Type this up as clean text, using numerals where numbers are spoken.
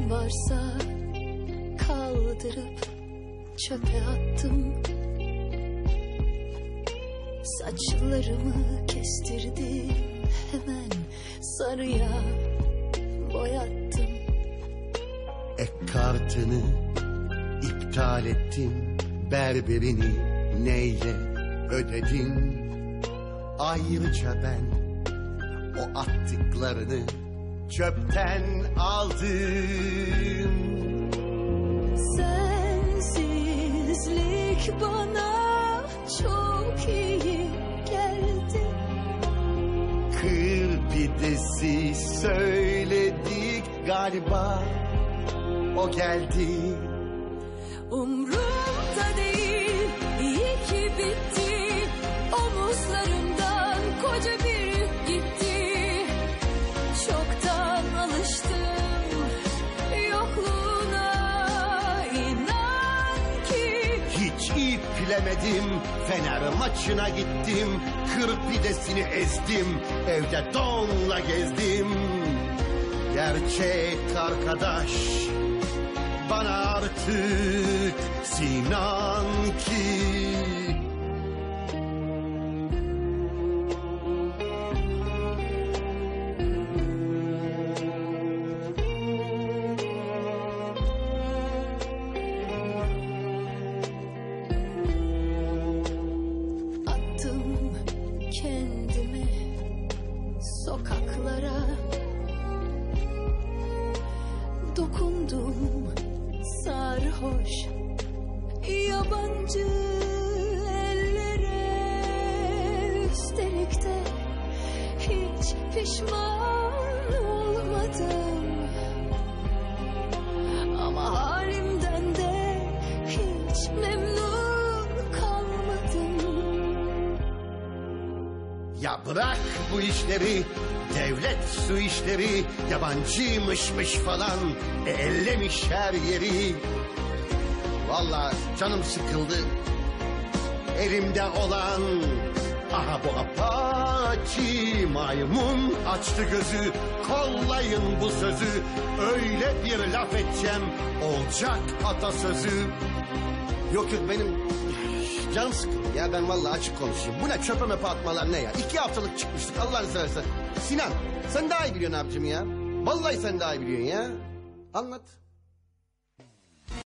neyim varsa kaldırıp çöpe attım. Saçlarımı kestirdim, hemen sarıya boyattım. Ek kartını iptal ettim, berberini neyle ödedin? Ayrıca ben o attıklarını çöpten aldım. Sensizlik bana çok iyi geldi. Kır pidesi söyledik galiba, o geldi. Umrumda değil, iyi ki bitti. Omuzlarımdan koca bir yük gitti. Çoktan alıştım yokluğuna, inan ki. Hiç iplemedim, Fener maçına gittim. Kır pidesini ezdim, evde donla gezdim. Gerçek arkadaş bana artık Sinan ki. Attım kendimi sokaklara, dokundum sarhoş yabancı ellere. Üstelik de hiç pişman olmadım. Ama halimden de hiç memnun kalmadım. Ya bırak bu işleri, devlet su işleri, yabancıymışmış falan, ellemiş her yeri. Vallahi canım sıkıldı, elimde olan, aha bu apaçi maymun açtı gözü. Kollayın bu sözü, öyle bir laf edeceğim, olacak atasözü. Yok benim canım sıkıldı ya, ben vallahi açık konuşayım. Bu ne çöpe möpe atmalar, ne ya? 2 haftalık çıkmıştık Allah'ını seversen. Sinan sen daha iyi biliyorsun abicim ya. Vallahi sen daha iyi biliyorsun ya. Anlat.